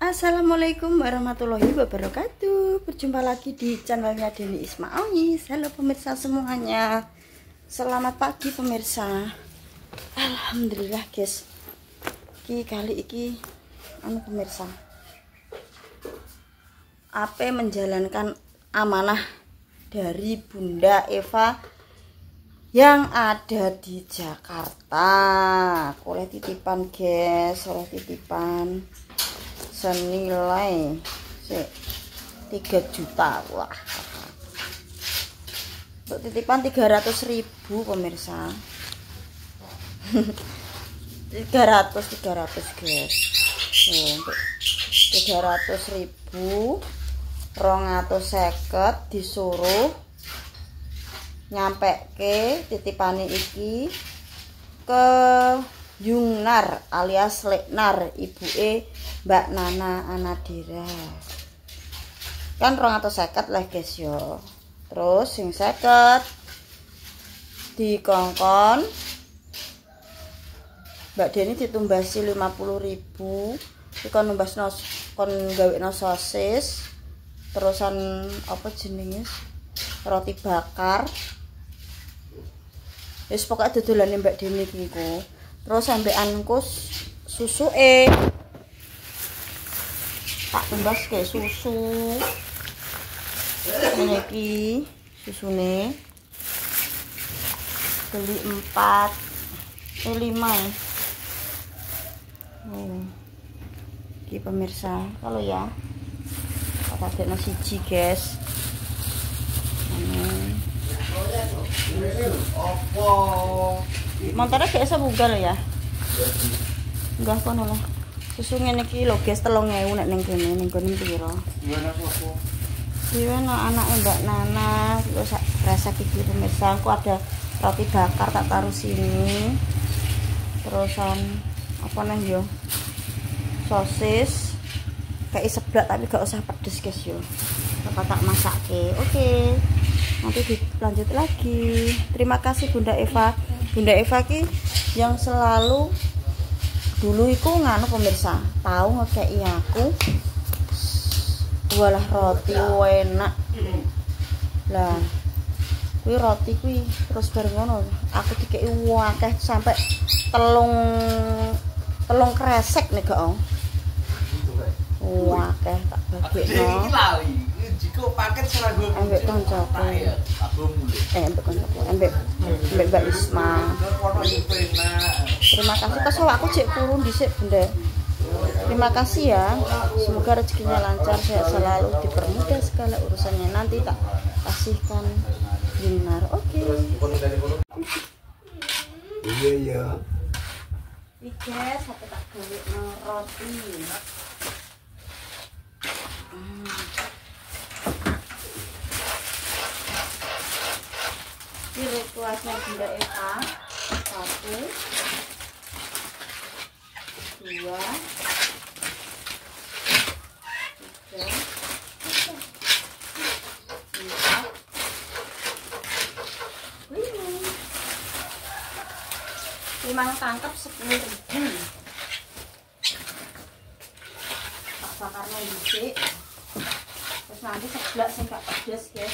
Assalamualaikum warahmatullahi wabarakatuh. Berjumpa lagi di channelnya Deni Ismaawis. Halo pemirsa semuanya, selamat pagi pemirsa. Alhamdulillah guys, kali iki pemirsa Ape menjalankan amanah dari Bunda Eva yang ada di Jakarta. Oleh titipan guys, oleh titipan senilai 3 juta. Wah, untuk titipan 300.000 pemirsa. 300 guys. Untuk 300.000 250 disuruh nyampe ke titipane iki ke Yungnar alias Leknar, ibuke Mbak Nana Anadira. Kan 250 lah guys yo. Terus sing 50 dikongkon Mbak Deni ditumbasi 50.000. Dikon numbasno kon gawekno sosis. Terusan apa jenenge? Roti bakar. Wis pokoke dodolane Mbak Deni iki ku. Terus sampeanku susuke tak tumbas kayak susu. Ini iki susune beli 5 ya. Iki pemirsa, kalau ya kata ada siji guys. Motornya biasa bugar ya. Enggak kono lah. Susu ngene iki lho guys 3.000 nek ning kene ning kono piro? Iya anake Mbak Nana, terus rasa iki pemirsa, aku ada roti bakar tak taruh sini. Terusan apa nih yo? Sosis kayak seblak tapi gak usah pedes guys yo. Tak masake. Oke. Nanti dilanjut lagi. Terima kasih Bunda Eva. Bunda Eva ki yang selalu dulu iku nganu pemirsa, tahu ngekei aku walah roti enak. Lah kuwi roti kuwi terus bareng ngono aku dikei akeh sampai telung kresek nek gak. Wah, akeh tak bagekno. Jiko paket seragam ambek kancaku. Ambek kancaku, ambek Mbak Isma. Terima kasih kok awakku jek kurun dhisik Bunda. Terima kasih ya. Semoga rezekinya lancar, sehat selalu, dipermudah segala urusannya. Nanti tak kasihkan dinar. Oke. Iya. Iki sampai tak gawe roti. Ini ritualnya Bunda Eva. 1 2 3 4 5 tangkap 10.000. Tak bakarnya dikit. Terus nanti sebelah sing gak pedes guys.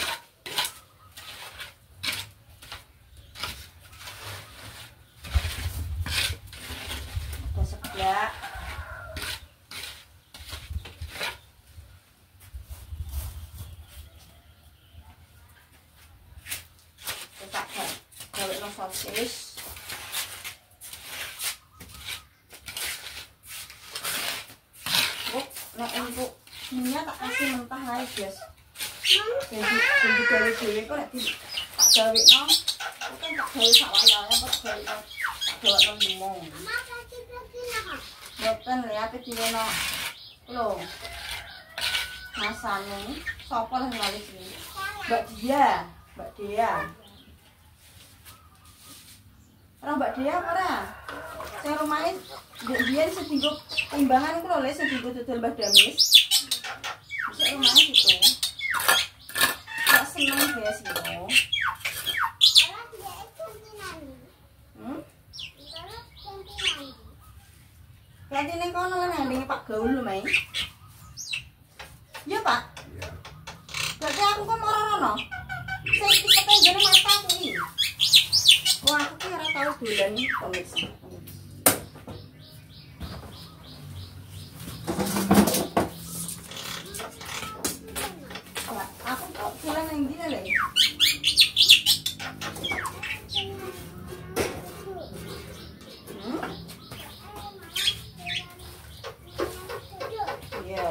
Ada sebelah. Kita gawe sosis. Nah untuk minyak tak kasih mentah aja guys. Jadi gawe-gawe kok nek tak gawe no kan tak gawe sak wayahnya kok gawe tak gawe nang limong. Boten ya ape diwono lho. Masane sapa lah ngali sini? Mbak Dia. Mbak Dia apa ora? Sing rumahe biyen sing dienggo timbangan iku lho le sing dienggo dodol Mbah Damis. Sing rumahe gitu. Tak seneng guys gitu. Ganti ning kono lan ndenge Pak Gaul lho, Mai. Iya, Pak. Iya. Berarti aku kok marah-marah. Saya ikut pengen mata aku ini. Wah, aku kira tahu bulan ini pemirsa. Wah, aku kok bulan yang gini lagi. Iya.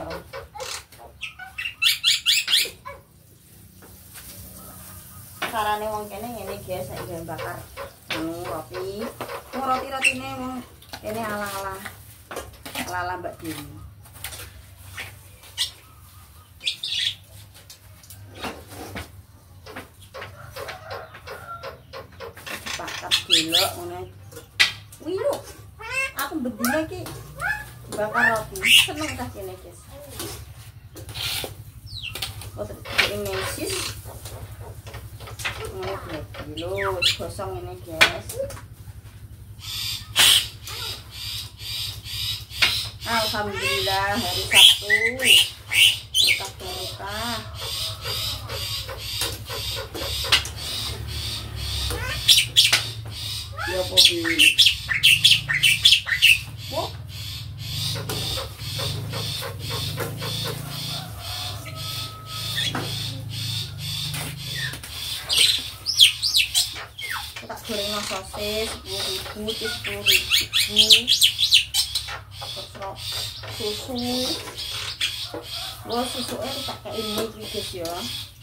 Carane wong kene ngene guys, nek gawe bakar roti. Wong roti-rotine wong kene ala-ala. Ala-ala Mbak Dewi. Bakar delok ngene. Wih lho. Aku bedine iki bakar roti. Seneng ta kene guys. Oh, ini sis. Ini dulu gosong ini guys. Alhamdulillah hari Sabtu berkah. Ya Popi. Oh. Tak goreng sosis 10.000, 10.000. Terus susu. Wah, susunya tak kayak ini guys ya.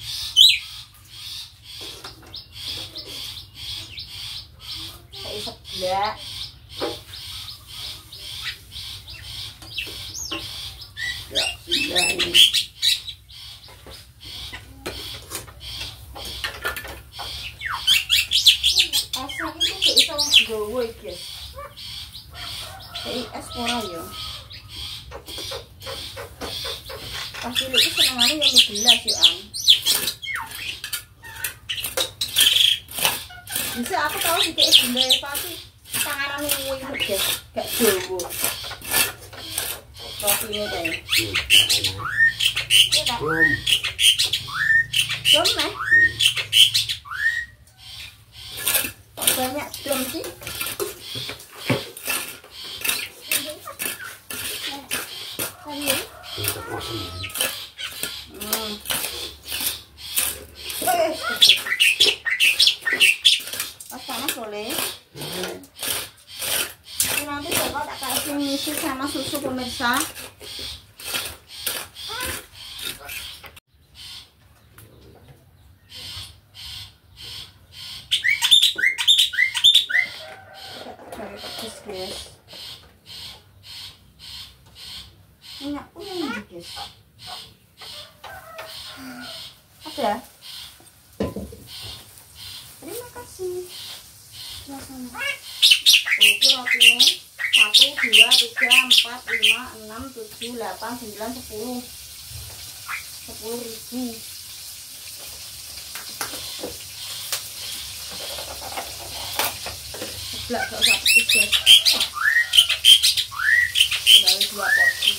Kayak sebelah. Ya, sudah ini. Gowo iki. Es ora ya. Pasti lu itu senengane yang gelas ya, An. Bisa aku tahu dikek bunda Eva sih tanganane kuwi guys, gak jowo. Rotine kae. Dom nih. Banyak dom sih. Pas panas boleh. Ini nanti coba tak kasih misi sama susu pemirsa. Guys, minyak kuning guys. Ada. Terima kasih. Sama-sama. Oke, rotinya 1, 2, 3, 4, 5, 6, 7, 8, 9, 10. 10.000. Sebelah gak usah pedes guys. Dari 2 porsi.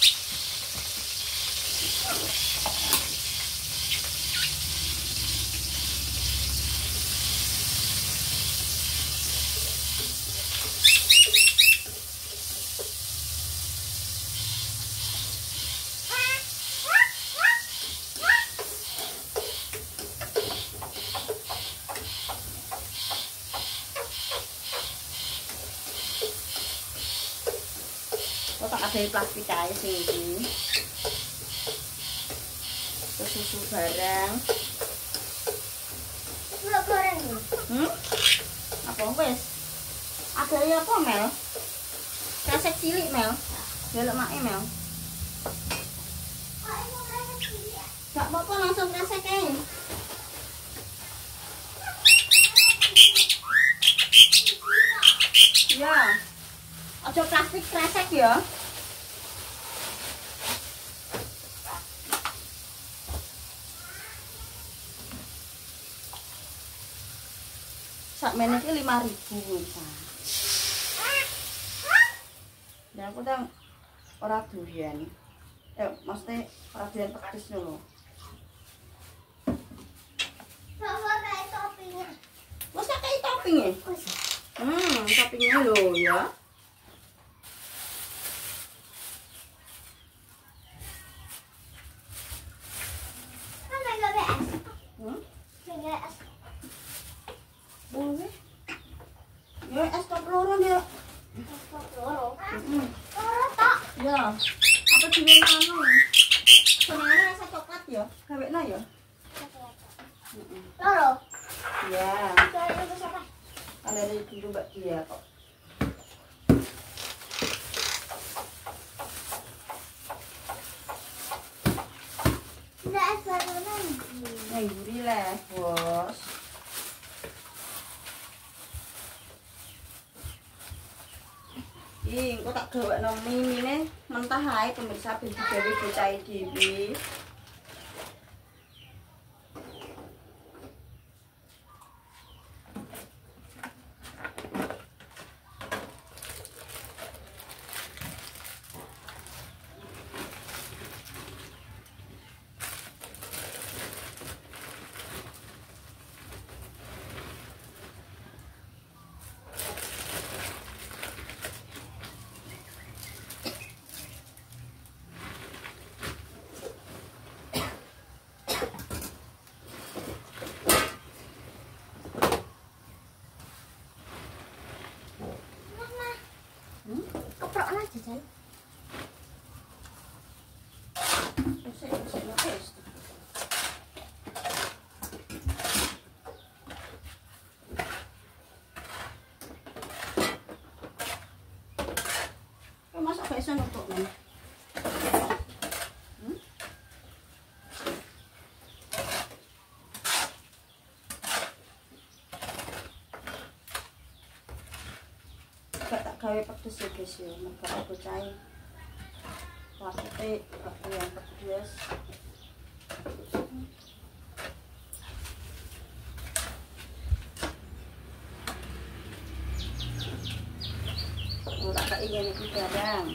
Tak ada plastik aja sih ini. Terus susu barang. Gula goreng. Apa wes? Ada ya apa Mel? Kresek cilik Mel. Delok mak Mel. Gak apa-apa langsung kresek aja. Ya. Aja plastik kresek ya. Sak meneh iki 5.000 bisa. Dan aku tang ora durian. Ya, maksudnya perhatian petis dulu. Kayak toppingnya. Masa kayak toppingnya? Toppingnya lo ya. Kan nggak BS. Nggak es. Boleh. Ya, es top loro ya. Loro. Loro tak. Ya. Apa sih anu? Sebenarnya rasa coklat ya. Kawekna ya. Loro. Ya. Dari itu siapa? Ada dari dulu Mbak dia kok. Nggak es baru nanti. Yang gurih lah, bos. Ih, kok tak gawekno mie mentah ae pemirsa ben digawe bocah dhewe. Keprok aja Jan. Masak bakso nutuk nih. Tak gawe pedes ya guys ya, mereka aku cai. Maksudnya aku yang pedes. Tak kayak gini itu jarang.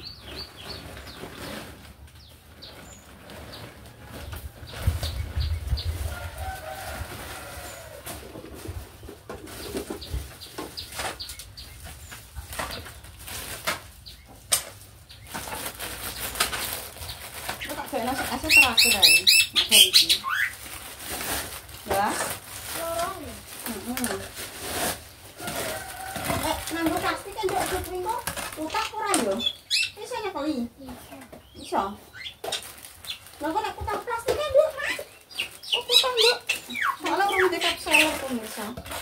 Kayak nasi asal terakhir aja, makan itu. Ya? Lorong. Nanggo plastik kan dok kuping kok, utak kurang yo. Bisa nyekeli. Bisa. Lah kok nek utak plastiknya dok, Mas? Utang dok. Soalnya orang dekat seller pemirsa.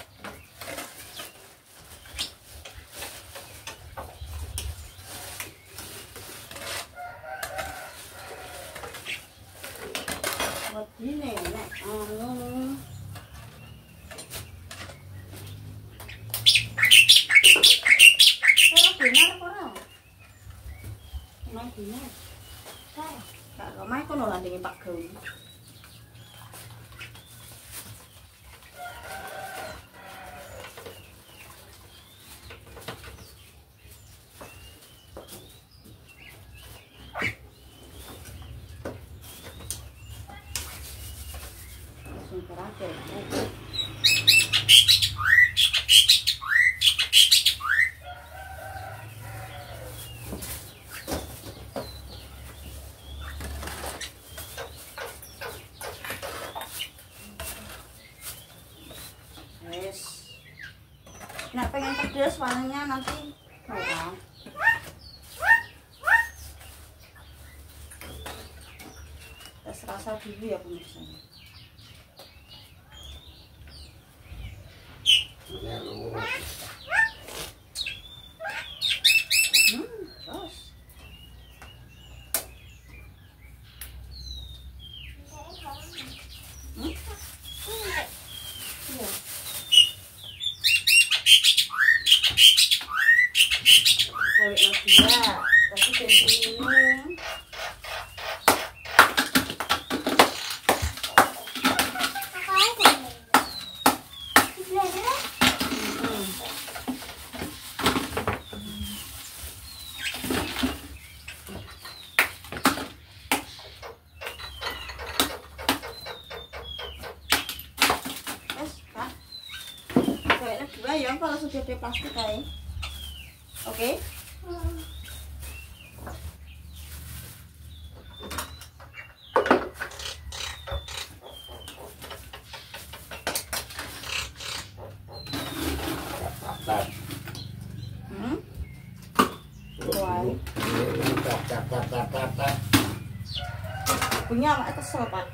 Ini nek anu benar ora? Emang benar. Kak Romai kono landinge Pak Gawi. Terakhir. Yes. Nah, pengen pedas warnanya nanti merah. Tes rasa dulu ya pemirsa. Terus. Iya. Cewek Nadia, tapi penting minum. apa langsung jadi plastik kae. Oke. Punya mak kesel Pak.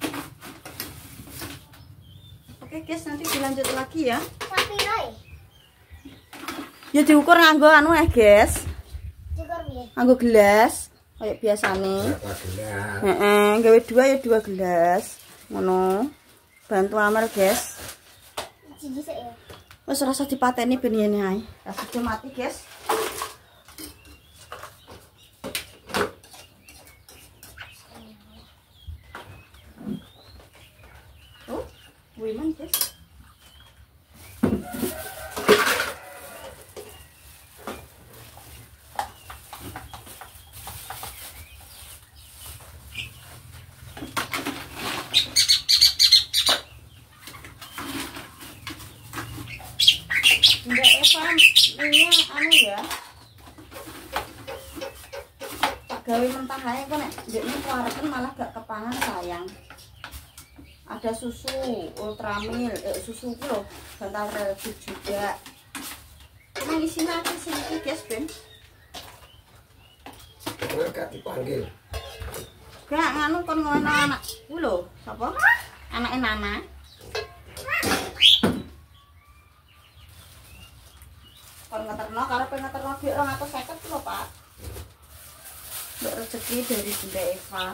Oke guys, nanti dilanjut lagi ya. Tapi Roy. Ya diukur nganggo anu guys. Diukur piye? Nganggo gelas kayak biasane. Heeh, gawe 2 ya 2 gelas. Ngono. Bantu Amel guys. Siji sik ya. Wis rasa dipateni ben ngene ae. Rasa mati guys. Wiman guys. Mbak Eva, ini anu ya. Gawe mentah ae kok nek ndekne kuareken malah gak kepangan sayang. Ada susu Ultramil, susu ku lho, bantal relatif juga. Nah, isinya apa sih guys, Ben? Enggak dipanggil. Gak nganu kon ngono anak ku lho, sapa? Anake Nana. Kon ngeterno karo pengeterno dhuwit 250 lho, Pak. Mbak rezeki dari Bunda Eva.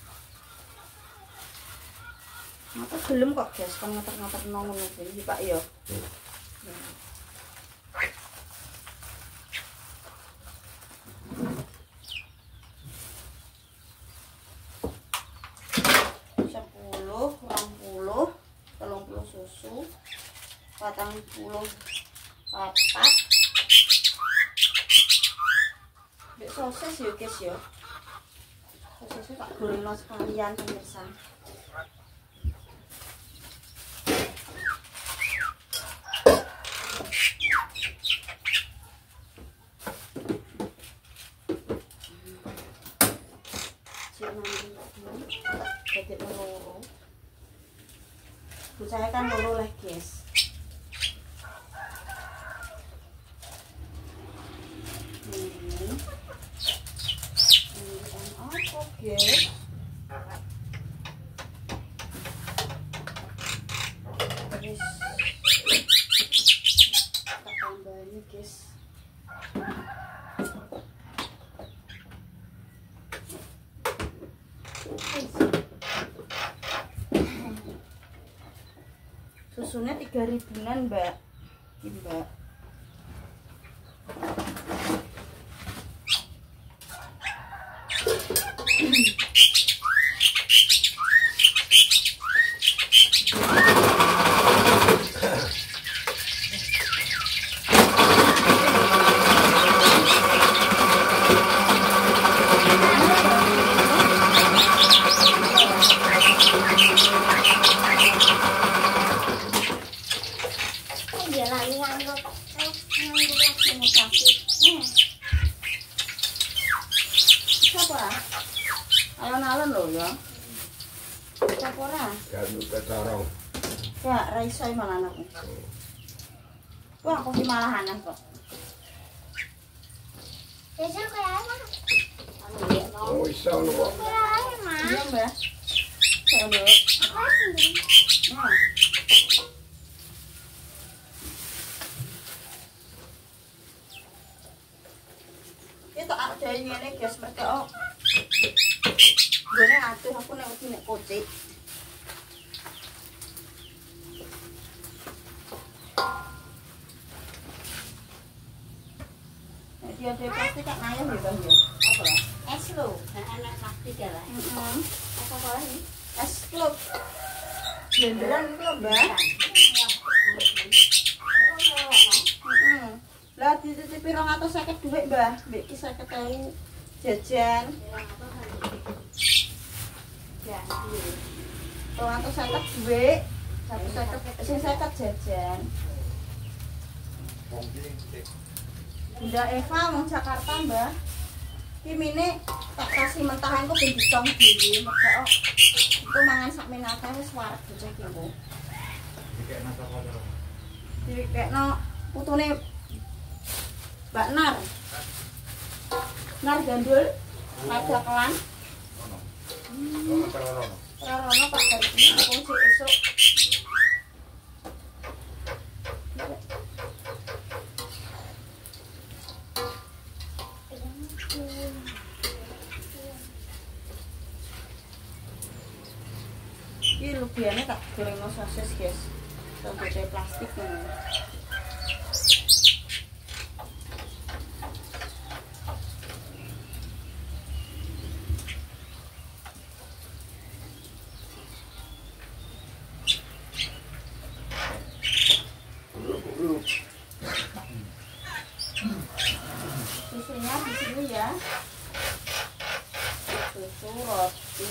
Mata gelem kok guys, kan ngater-ngater ngono iki Pak ya. Sepuluh, 20, 30 susu, 40 papat. Mbek sosis ya guys ya. Sosisnya tak goreng sekalian pemirsa. Saya kan loro lah guys. Ini apa guys? Terus kita tambahin guys. Susunya 3.000-an Mbak. Mbak. Alon-alon lho ya. Apa ora? Ganu kecorong. Ya, ra iso malah anakku. Wah, aku malahan kok. Besok kayak apa? Oh, iso lho. Kayak apa? Iya, Mbak. Saya lho. Apa sih? Nah. Itu ada ngene guys, mereka gone atuh aku nek wedi nek kocek. Nek dia ada plastik kak ngayah ya Bang ya. Apa lah? Es lho, enak plastik ya lah. Apa ini? Es lho. Blenderan itu lho, Mbak. Lah dititipi 250 duit, Mbah. Mbek iki 50.000 jajan. Ya, iki. 250 duit, 150 sing 50 jajan. Bunda Eva wong Jakarta, Mbah. Iki mine tak kasih mentahan kok ben ditong dhewe, mergo iku mangan sak menake wis wareg bocah iki kok. Dikekno putune Mbak Nar. Nar gandul, ada kelan. Rono Pak Darji, wong sik esuk. Ini lubiannya tak goreng sosis guys, sampai plastik nih. Susunya di sini ya, susu roti.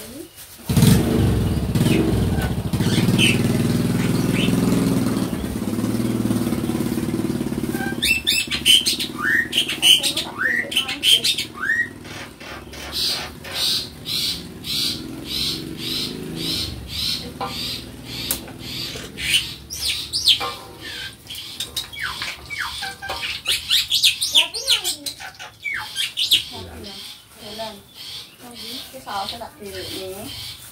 Sausnya tak pilih nih.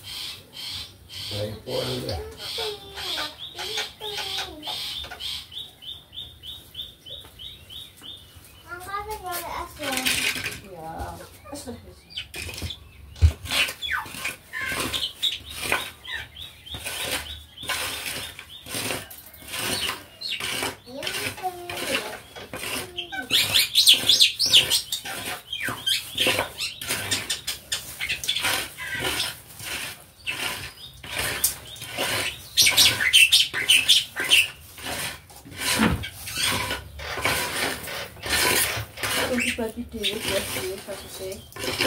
Bagi dulu ya sih sosisnya.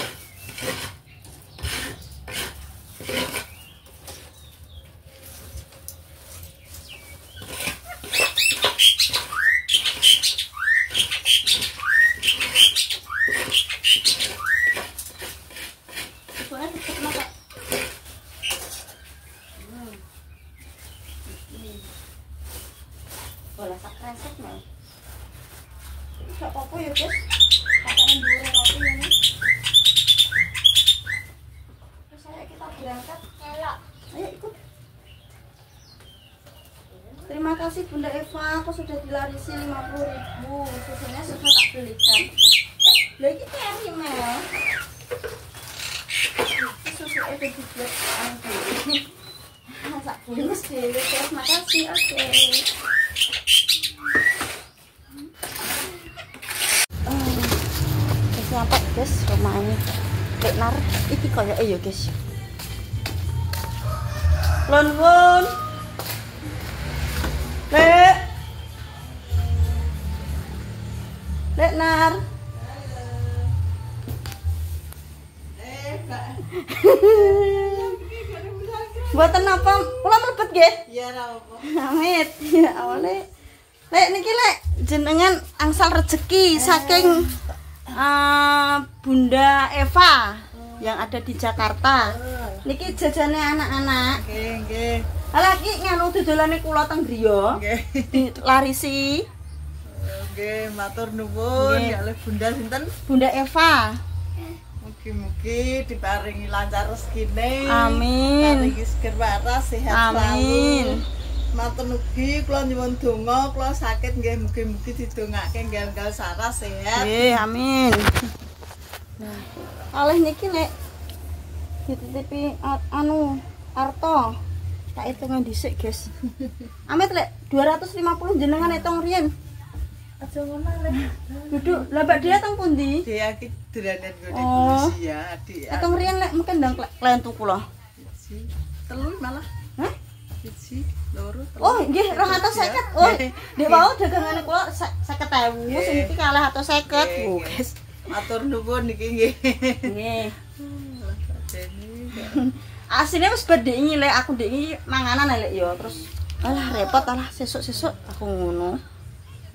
Soalnya tetap makan. Bola sak resep mau. Gak apa-apa ya guys. Katakan dulu roti ini. Terus saya kita berangkat. Ayo ikut. Terima kasih Bunda Eva, aku sudah dilarisi 50.000. Susunya sudah tak belikan. Lagi keri mel. Susu itu dibuat anggur. Masak bungkus deh. Terima kasih. Oke. Sampai guys rumah ini Lek Nar iki koyoke ya guys. Lon Lek Nar. Buatan apa? Kula mlebet nggih? Iya ra apa. Amit. Ya awale. Lek niki lek jenengan angsal rezeki saking Bunda Eva yang ada di Jakarta. Niki jajane anak-anak. Nggih. Lah iki nganu dodolane kula teng griya. Nggih. Dilarisi. Nggih, matur nuwun ya Bunda sinten? Bunda Eva. Mugi-mugi diparingi lancar rezekine. Amin. Paringi seger waras, sehat selalu. Matur nugi kula nyuwun donga, kula sakit nggih mugi-mugi didongake nggal-nggal saras sehat. Nggih, amin. Nah, oleh niki nek dititipi anu Arto. Tak hitungan dhisik, guys. Amit lek 250 jenengan hitung riyen. Aja ngono lek. Duduk, lah Mbak Dia teng pundi? Dia iki dolanan ngene ya, Adik. Hitung riyen lek mungkin ndang klentu kula. Telu malah. Hah? Siji, loro, telu. Oh, nggih 250. Oh, nek wau dagangane kula 50.000, sing iki 250. Guys. Matur nuwun niki nggih. Nggih. Asline wis bedhe iki lek aku ndek iki manganan lek ya terus alah repot alah sesuk-sesuk aku ngono.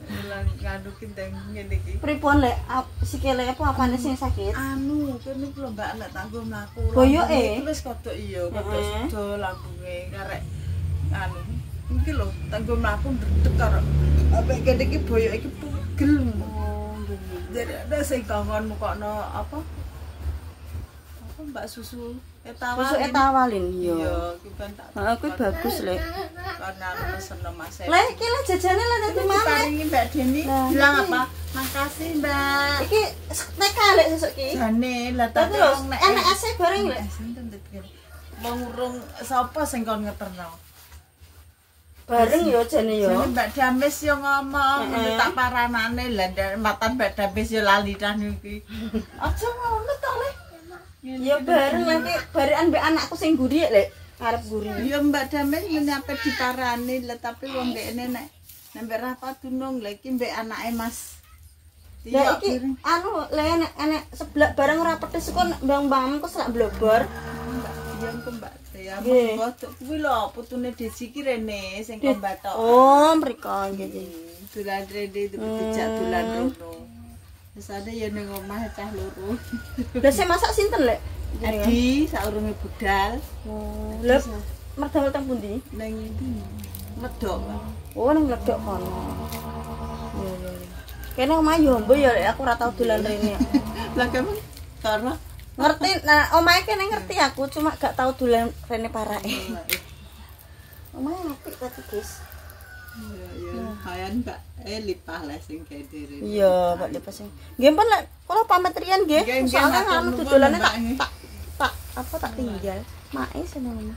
ngadukin teng ngene iki. Pripun lek sikile apa apane sing sakit? Anu, kene ku lho Mbak nek tanggo mlaku. Boyoke? Wis kodok iya, kodok sedo lambunge karek anu. Iki lho tanggo mlaku ndredeg karo apa kene iki boyoke iki pegel. Oh, nggih. Jadi ada sing kongkon mukokno apa? Apa Mbak susu etawalin. Susu etawalin yo. Iya, ki ben tak. Heeh, kuwi bagus lek. Karena pesen Mas. Lek iki lek jajane lek dadi mana? Paringi Mbak Deni. Bilang apa? Makasih Mbak. Iki TK lek sesuk iki. Jane lah Tapi terus enak AC bareng lek. Wong urung sapa sing kon ngeterno? Bareng yo jane yo. Jane Mbak Dames yo ngomong, tak paranane lah matan Mbak Dames yo lali dah niki. Aja ngono to lek. Ya bareng nanti barekan mbek anakku sing guri lek arep guri. Ya Mbak Dames menyape diparani lah tapi wong dekne nek mbek Rafa Dunung lek iki mbek anake Mas. Lah iki anu lek enek seblak bareng ora pedes kok mbang-mbangku selak blobor. Iya engko Mbak ya monggo kuwi lho putune Desi ki rene sing kon batok. Oh, mriko nggih. Dolan rene dijak dolan rono. Wis ade ya ning omah cah loro. Lah sing masak sinten lek? Adi saurunge budal. Oh, lha merdamal teng pundi? Ning ndi? Medok. Oh, nang ledok kono. Iya, iya. Kene omah yo mbo ya lek aku ora tau dolan rene. Lah kamu karena Ngerti, nah omahe kene ngerti aku cuma gak tau dolan rene parake. Omahe apik tadi, guys. iya kayan Mbak lipah lah sing kae dhewe. Iya, Mbak Lipah sing. Nggih pun lek kula pamit riyen nggih. Soale anu dodolane tak apa tak tinggal. Mae seneng.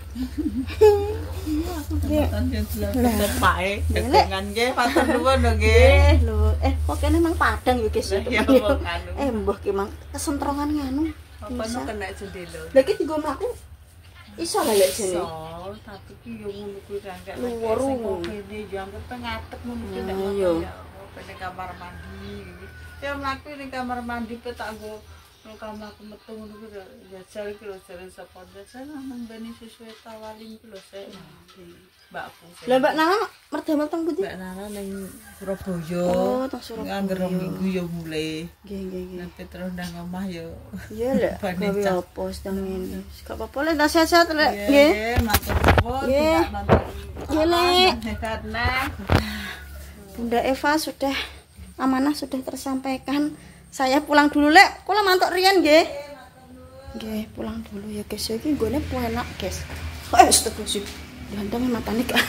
Iya, aku tetep pae dengan nggih matur nuwun nggih. Lho, kok kene mang Padang ya, guys. Ya wong anu. Mbah ki mang kesentrongan nganu. Apa nu kena jendela. Lah iki dienggo mlaku iso lah lek jene. Iso, tapi ki yo ngono kuwi kan gak Luar kene yo anggap ngadeg ngono kuwi nek ning kamar mandi. Ya mlaku ning kamar mandi pe tak nggo kamar aku metu ngono kuwi ya jare ki lho jare sapa jare nang bani susu tawalin ki lho sik. Mbakku. Lah Mbak Nana merdamal teng pundi? Mbak Nana ning Surabaya. Oh, teng Surabaya. Angger minggu yo mulai. Nggih, nggih, nggih. Nanti terus nang omah yo. Iya lek gawe apa sedang ngene. Gak apa-apa lek tak sehat-sehat lek. Nggih. Matur nuwun. Nggih, Lek. Karena Bunda Eva sudah amanah sudah tersampaikan. Saya pulang dulu lek. Kula mantuk riyen nggih. Nggih, pulang dulu ya guys. Iki nggone enak, guys. Astagfirullah. Dihantam matane gak.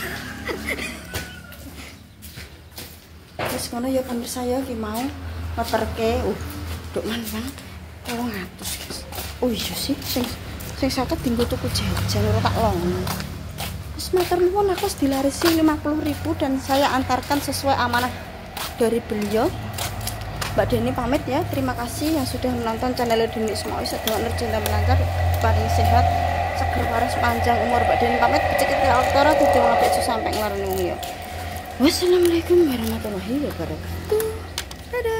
Terus ngono ya pemirsa ya ki mau ngeterke. Duk man-man 200, guys. Oh iya sih sing 50 dinggo tuku jajan ora tak long. Wis matur nuwun aku dilarisi 50.000 dan saya antarkan sesuai amanah dari beliau. Mbak Deni pamit ya. Terima kasih yang sudah menonton channel Deni Ismail. Sedaya rezeki lancar, paling sehat, seger waras panjang umur. Mbak Deni pamit. Becek ya autora tujuh ngapik sampai ngelarang ya. Wassalamualaikum warahmatullahi wabarakatuh. Dadah.